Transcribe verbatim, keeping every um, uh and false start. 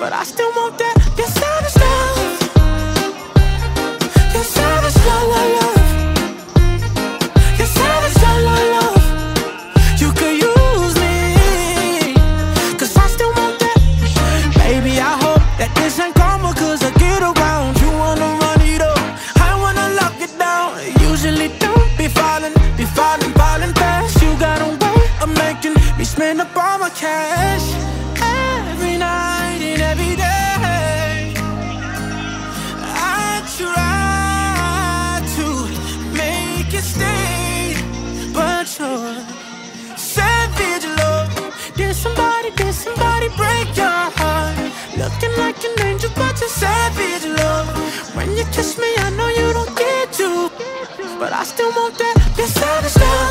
but I still want that. Your savage love, your savage love, love, love. Your savage love, love, love. You could use me, cause I still want that. Baby, I hope that this ain't karma, cause I get around. You wanna run it up, I wanna lock it down. Usually don't be falling, be falling, falling fast. You got a way of making me spend up all my cash. Every night and every day I try to make it stay, but you're savage love. Did somebody, did somebody break your heart? Looking like an angel, but you're savage love. When you kiss me, I know you don't get to, but I still want that. Your savage love.